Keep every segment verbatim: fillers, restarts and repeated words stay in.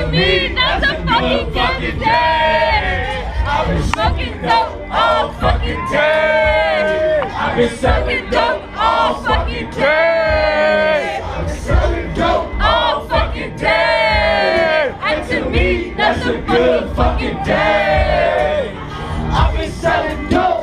to me, that's a fucking fucking day. I've been smoking dope all fucking day. I've been selling dope all fucking day. I've been selling dope all fucking day. And to me, that's a good fucking day. I've been selling dope.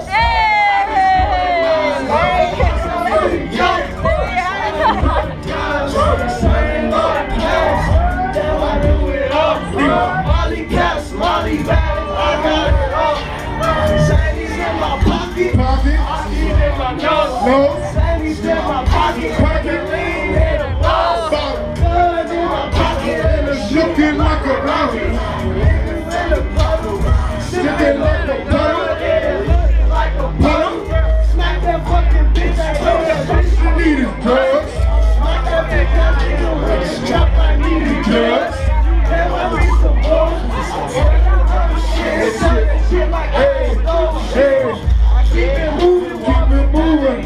Molly caps, Molly bags, I got it all. Sandy's in my pocket, pocket. Hockey in my nose, nose. Sandy's in my pocket, pocket. Lean in the balls, guns in my pocket, and it's looking like a rocket. Niggas in the puddle, sipping like a puddle, looking like a puddle. Smack that fucking bitch, I know that bitch she needed drugs. Smack that bitch, I know that chop, I needed drugs. And when we support, shit, shit like hey, hey, I keep it moving, keep it moving.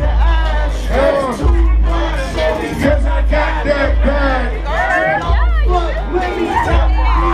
Because I got that bag. Fuck with me, top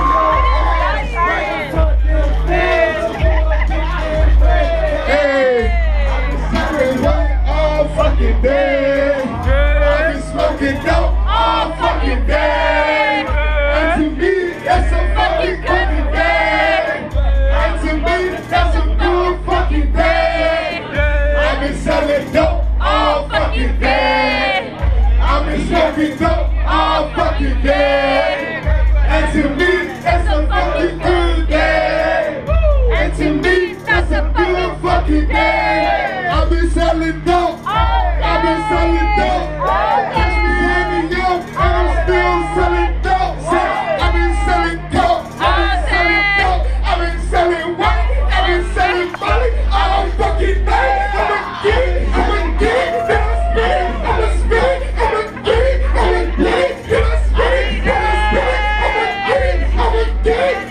hey, I've been selling dope all fucking day. I've been smoking dope all fucking day. And to me, that's a fucking fucking day. And to me, that's a good fucking day. I've been selling dope all fucking day. I've been smoking dope all fucking day. And to me, that's a fucking good day. And to me, that's a good fucking day. I've been selling dope. I've been selling dope. Catch me in the yoke, and I'm still selling dope. I've been selling dope. I've been selling dope. I've been selling what? I've been selling money all fucking day. I'ma get it. I'ma get it. Then I spit it. I'ma spit it. I'ma get it. I'ma get it. Then I spit it. Then I spit it. I'ma get it. I'ma get it.